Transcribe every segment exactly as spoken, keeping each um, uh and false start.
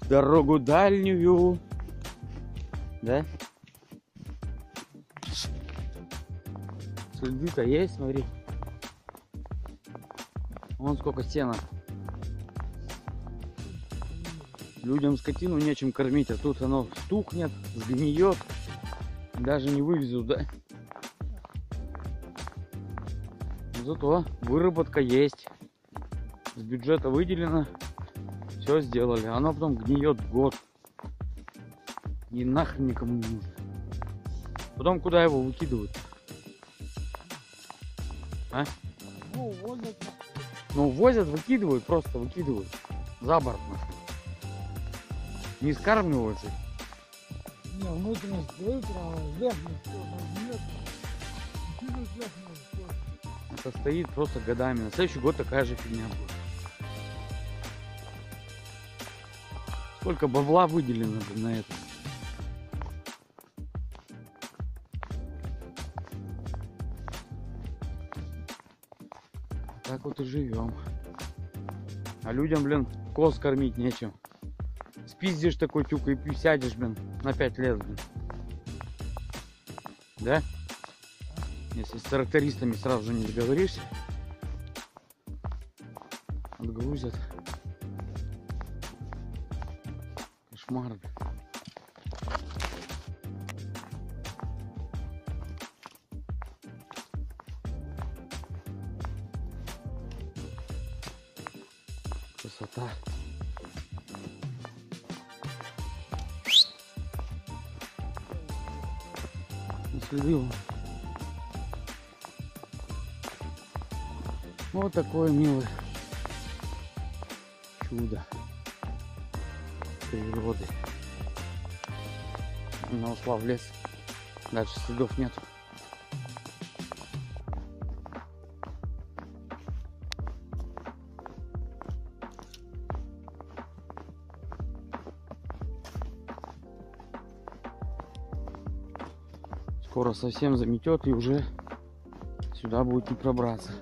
дорогу дальнюю. Да? Следы-то есть, смотри. Вон сколько сена. Людям скотину нечем кормить, а тут оно стухнет, сгниет. Даже не вывезут, да? Зато выработка есть. С бюджета выделено. Все сделали. Оно потом гниет год. И нахрен никому не нужно. Потом куда его выкидывают? А? Ну, возят. Ну, возят, выкидывают, просто выкидывают. За борт. Не скармливают же. Не, внутренность строит, а верхность нет. Выкидывают верхность. Это стоит просто годами. На следующий год такая же фигня будет. Сколько бабла выделено на это? Так вот и живем. А людям, блин, коз кормить нечем. Спиздишь такой тюк и сядешь, блин, на пять лет, блин. Да? Если с трактористами сразу же не договоришься, отгрузят. Кошмар. Красота. Следил. Вот такое милое чудо природы. Она ушла в лес. Дальше следов нет. Скоро совсем заметет и уже сюда будет не пробраться.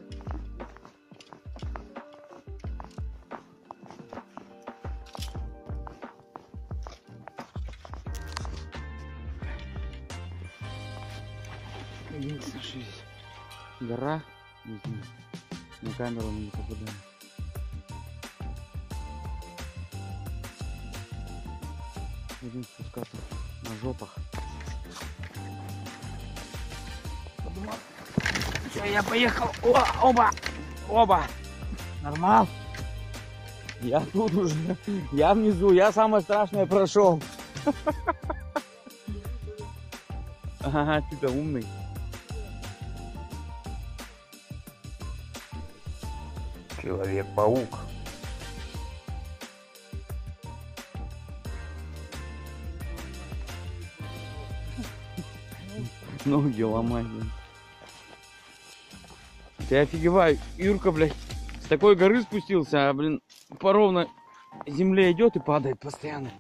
Гора, не знаю, на камеру мы не попадаем. Будем спускаться на жопах. Все, я поехал. О, оба, оба. Нормал. Я тут уже, я внизу, я самое страшное прошел. Ага, ты-то умный. Человек-паук. Ноги ломай, блин. Ты офигевай, Юрка, блядь, с такой горы спустился, а, блин, по ровной земле идет и падает постоянно.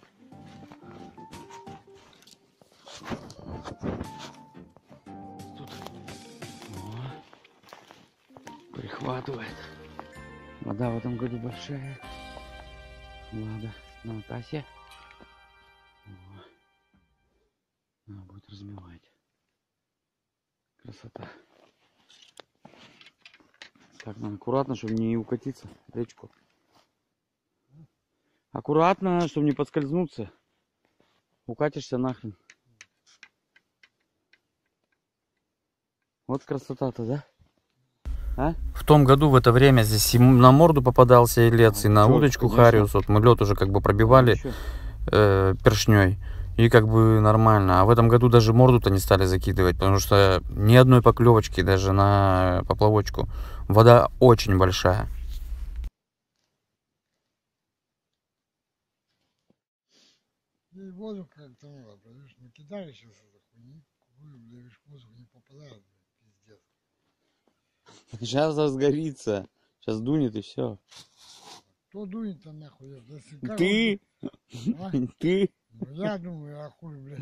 Тут. О, прихватывает. Вода в этом году большая. Ладно, на тасе. Надо будет размывать. Красота. Так, надо аккуратно, чтобы не укатиться в речку. Аккуратно, чтобы не подскользнуться. Укатишься нахрен. Вот красота-то, да? А? В том году в это время здесь на морду попадался елец, и на Чё, удочку конечно. хариус. Вот мы лед уже как бы пробивали э, першней. И как бы нормально. А в этом году даже морду-то не стали закидывать, потому что ни одной поклевочки даже на поплавочку. Вода очень большая. И воду как-то надо, потому что накидали сейчас это хуйни, видишь, воздух не попадает, пиздец. Сейчас разгорится. Сейчас дунет и все. Кто дует-то нахуй? Ты? А? Ты? Ну, я думаю, а хуй, блядь.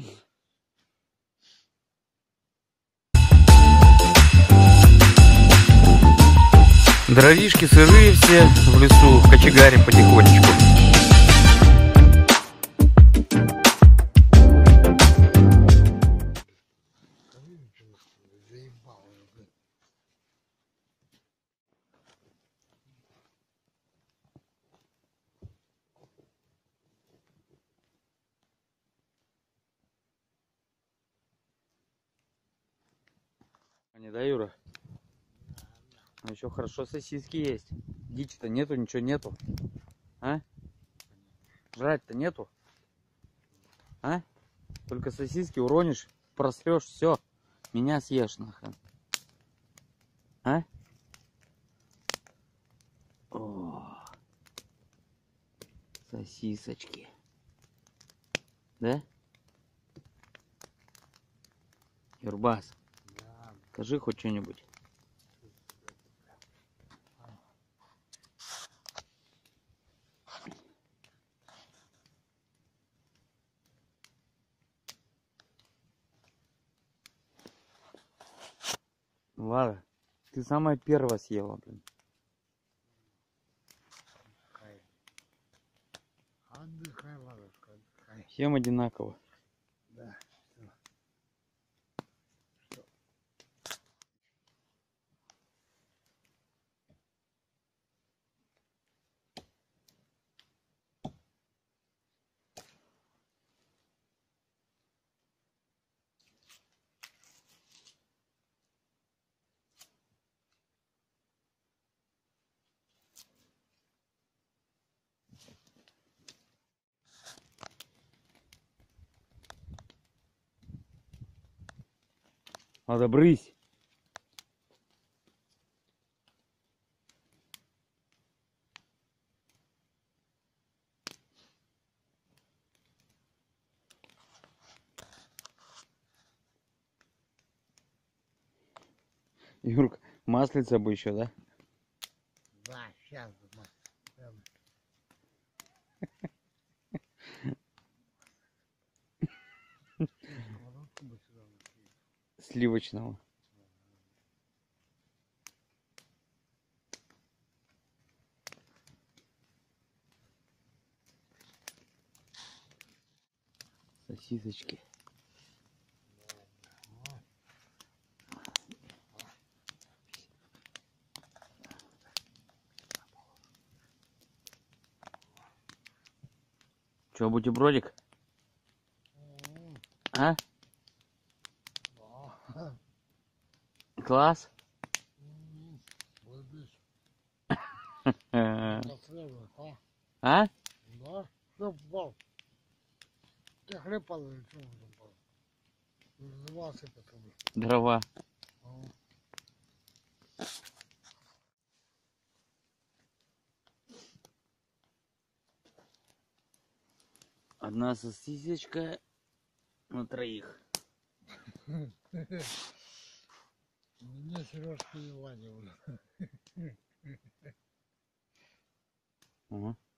Дровишки сырые все в лесу, кочегарим потихонечку. Не да, Юра? Ну еще хорошо сосиски есть. Дичи-то нету, ничего нету. А? Жрать-то нету. А? Только сосиски уронишь, просрешь, все. Меня съешь нахрен. А? О, сосисочки. Да? Юрбас, скажи хоть что-нибудь. Ладно, ты самая первая съела, блин. Отдыхай, ладушка, отдыхай. Всем одинаково. Да, все. Надо брысь. Юрк, маслица бы еще, да? Да, сейчас думаю. Сливочного. Сосисочки. Че, бутербродик? А? Класс? А? Да? Что попал? Ты хлеб падал, что он там падал? Назывался потом. Дрова. Одна сосисочка на троих. Мне Сережка и Ваня уже. Ага.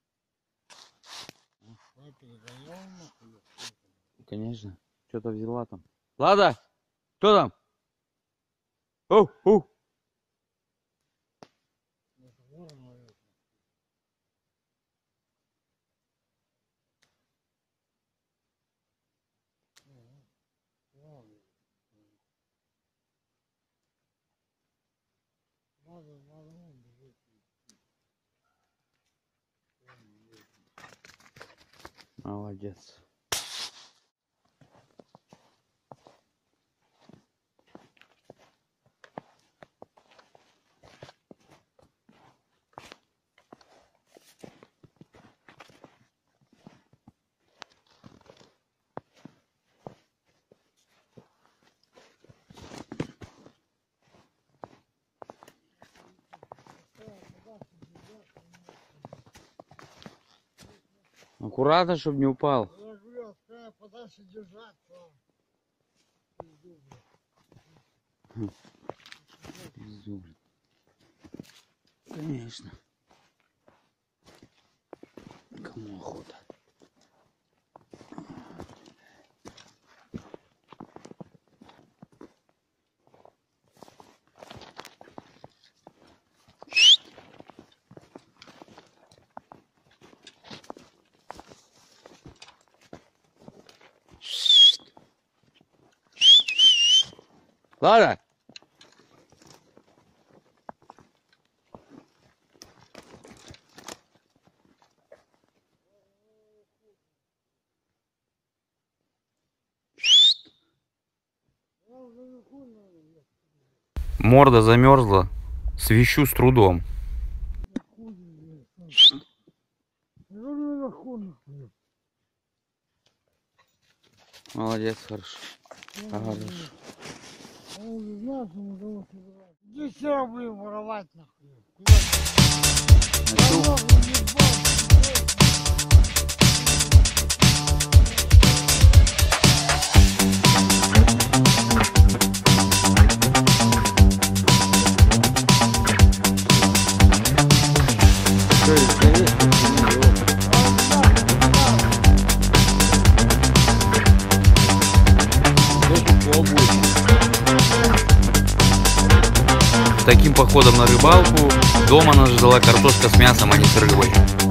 А перегонял нахуй? Конечно. Что-то взяла там. Лада! Кто там? Оу, оу. Это ворон, наверное. Ладно. Надо, надо, он бежит. Молодец. Аккуратно, чтобы не упал. Я говорю, какая подальше держаться. Пизду, блядь. Пизду, блин. Конечно. Кому охота? Ладно. Я уже не хуй, наверное. Морда замерзла. Свищу с трудом. Молодец, хорошо. Хорошо. Иди все будем воровать нахуй. Начал. Что, здесь есть? Таким походом на рыбалку дома нас ждала картошка с мясом, а не с рыбой.